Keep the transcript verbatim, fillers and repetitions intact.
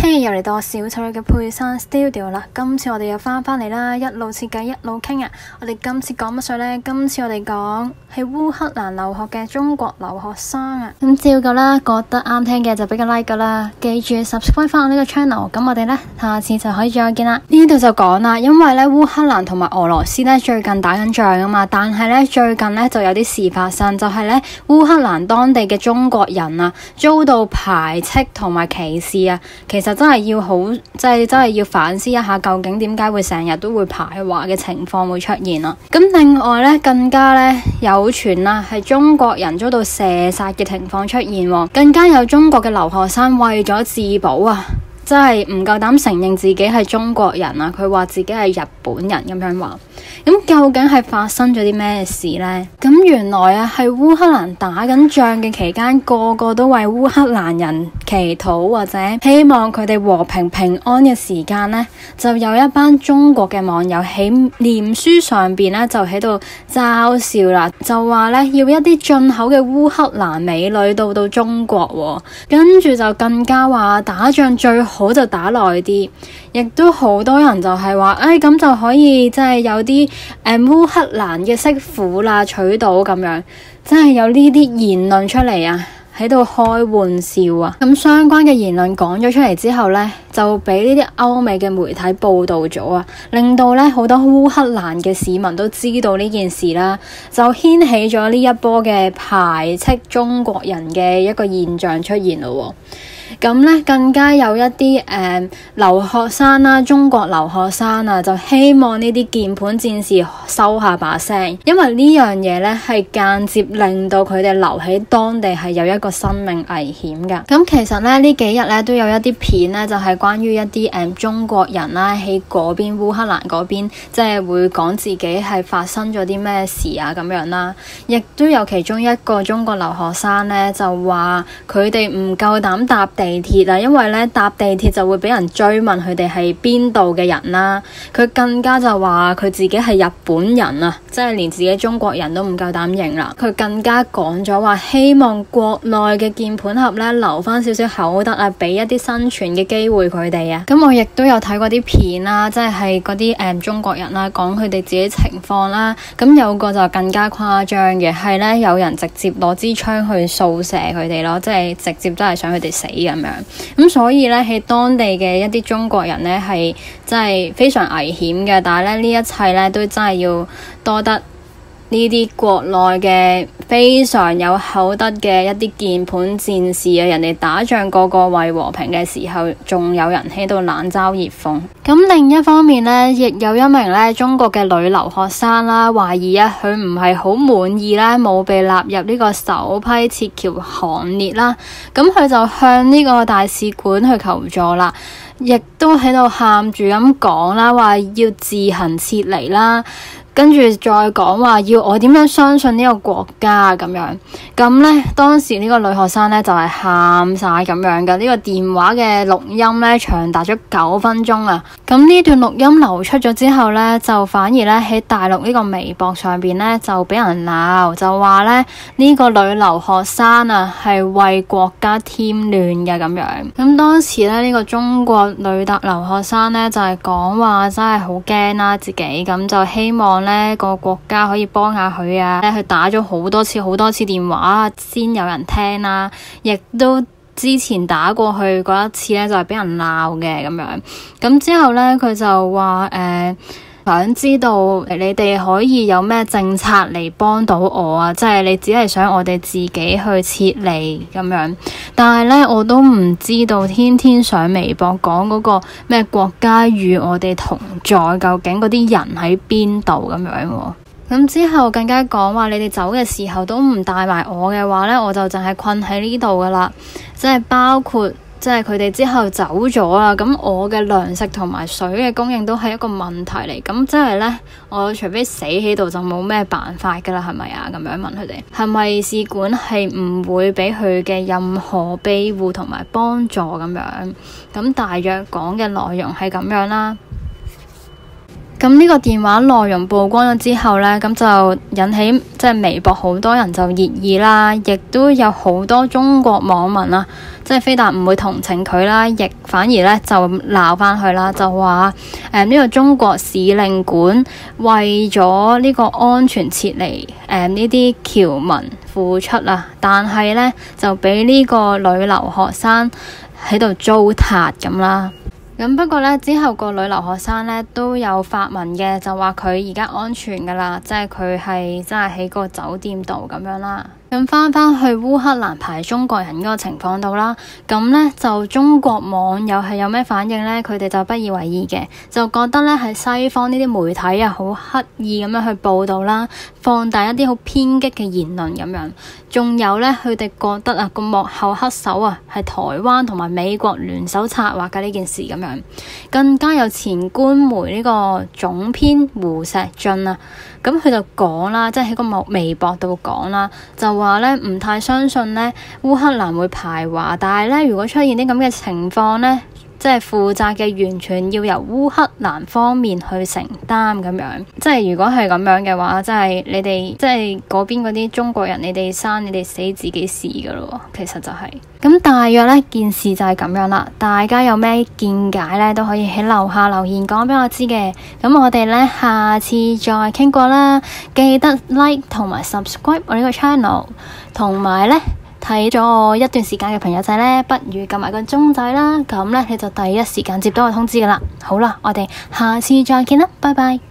嘿，又嚟到我小丑女嘅佩珊 Studio 啦！今次我哋又翻返嚟啦，一路設計一路傾啊！我哋今次講乜水呢？今次我哋講喺烏克蘭留學嘅中國留學生啊！咁照舊啦，覺得啱聽嘅就俾個 like 噶啦，記住 subscribe 翻我呢個 channel。咁我哋呢，下次就可以再見啦。呢度就講啦，因為呢烏克蘭同埋俄羅斯呢最近打緊仗啊嘛，但係呢最近呢就有啲事發生，就係呢烏克蘭當地嘅中國人啊遭到排斥同埋歧視啊，其實真係要好，即係真係要反思一下，究竟點解會成日都會排華嘅情況會出現啦。咁另外咧，更加咧有傳啦，係中國人遭到射殺嘅情況出現，更加有中國嘅留學生為咗自保啊，真係唔夠膽承認自己係中國人啊，佢話自己係日本人咁樣話。咁究竟係發生咗啲咩事呢？咁原來啊，係烏克蘭打緊仗嘅期間，個個都為烏克蘭人祈禱或者希望佢哋和平平安嘅時間呢，就有一班中國嘅網友喺臉書上邊呢，就喺度嘲笑啦，就話呢要一啲進口嘅烏克蘭美女到到中國喎，跟住就更加話打仗最好就打耐啲，亦都好多人就係話，誒咁就可以即係有啲誒烏克蘭嘅媳婦啦娶到咁樣，真係有呢啲言論出嚟啊，喺度開玩笑啊！咁相關嘅言論講咗出嚟之後呢，就俾呢啲歐美嘅媒體報道咗啊，令到呢好多烏克蘭嘅市民都知道呢件事啦，就掀起咗呢一波嘅排斥中國人嘅一個現象出現咯。咁咧，更加有一啲誒、呃、留學生啦，中國留學生啊，就希望呢啲鍵盤戰士收下把聲，因為呢樣嘢咧係間接令到佢哋留喺當地係有一個生命危險噶。咁其實咧呢幾日咧都有一啲片咧，就係、是、關於一啲誒、呃、中國人啦喺嗰邊烏克蘭嗰邊，即係會講自己係發生咗啲咩事啊咁樣啦。亦都有其中一個中國留學生咧就話佢哋唔夠膽搭地鐵啊，因為咧搭地鐵就會俾人追問佢哋係邊度嘅人啦。佢更加就話佢自己係日本人啊，即係連自己中國人都唔夠膽認啦。佢更加講咗話，希望國內嘅鍵盤俠咧留翻少少口德啊，俾一啲生存嘅機會佢哋啊。咁我亦都有睇過啲片啦，即係係嗰啲誒中國人啦，講佢哋自己情況啦。咁有個就更加誇張嘅，係咧有人直接攞支槍去掃射佢哋咯，即係直接都係想佢哋死咁樣。咁所以咧喺當地嘅一啲中國人咧係真係非常危險嘅，但係咧呢一切咧都真係要多得呢啲國內嘅非常有口德嘅一啲鍵盤戰士啊，人哋打仗個個為和平嘅時候，仲有人喺度冷嘲熱諷。咁另一方面呢，亦有一名咧中國嘅女留學生啦，懷疑啊佢唔係好滿意啦，冇被納入呢個首批撤僑行列啦，咁佢就向呢個大使館去求助啦，亦都喺度喊住咁講啦，話要自行撤離啦。跟住再講話要我點樣相信呢個國家咁樣，咁呢，當時呢個女學生呢，就係喊晒咁樣嘅，呢個電話嘅錄音呢，長達咗九分鐘啊！咁呢段錄音流出咗之後呢，就反而呢，喺大陸呢個微博上邊呢，就俾人鬧，就話呢，呢個女留學生啊係為國家添亂嘅咁樣。咁當時呢，呢個中國女特留學生呢，就係講話真係好驚啦自己，咁就希望呢個國家可以幫下佢啊！佢打咗好多次好多次電話先有人聽啦，亦都之前打過去嗰一次咧就係俾人鬧嘅咁樣。咁之後咧佢就話誒、呃、想知道你哋可以有咩政策嚟幫到我啊？即係你只係想我哋自己去撤離咁樣，但係咧我都唔知道天天上微博講嗰個咩國家與我哋同在，究竟嗰啲人喺邊度咁樣喎？咁之後更加講話，你哋走嘅時候都唔帶埋我嘅話呢，我就淨係困喺呢度噶啦，即係包括即係佢哋之後走咗啦，咁我嘅糧食同埋水嘅供應都係一個問題嚟，咁即係呢，我除非死喺度就冇咩辦法噶啦，係咪啊？咁樣問佢哋，係咪使館係唔會俾佢嘅任何庇護同埋幫助咁樣？咁大約講嘅內容係咁樣啦。 咁呢個電話內容曝光咗之後呢，咁就引起即係微博好多人就熱議啦，亦都有好多中國網民啊，即係非但唔會同情佢啦，亦反而呢就鬧翻佢啦，就話誒呢個中國使領館為咗呢個安全撤離誒呢啲僑民付出啊，但係呢就俾呢個女留學生喺度糟蹋咁啦。咁不過呢，之後個女留學生呢都有發文嘅，就話佢而家安全噶啦，即係佢係真係喺個酒店度咁樣啦。咁翻返去烏克蘭排中國人嗰個情況度啦，咁呢就中國網友係有咩反應呢？佢哋就不以為意嘅，就覺得呢係西方呢啲媒體啊，好刻意咁樣去報導啦，放大一啲好偏激嘅言論咁樣。仲有呢，佢哋覺得啊，個幕後黑手啊係台灣同埋美國聯手策劃嘅呢件事咁樣。更加有前官媒呢個總編胡錫進啊，咁佢就講啦，即係喺個微博度講啦，就話咧唔太相信咧烏克蘭會排華，但係咧如果出現啲咁嘅情況咧，即係負責嘅完全要由烏克蘭方面去承擔咁樣。即係如果係咁樣嘅話，即係你哋即係嗰邊嗰啲中國人，你哋生你哋死自己事噶咯，其實就係、是、咁大約呢件事就係咁樣啦。大家有咩見解呢？都可以喺樓下留言講俾我知嘅。咁我哋呢，下次再傾過啦，記得 like 同埋 subscribe 我呢個 channel， 同埋呢。睇咗我一段時間嘅朋友仔呢，不如撳埋個鐘仔啦，咁呢，你就第一時間接到我通知噶啦。好啦，我哋下次再見啦，拜拜。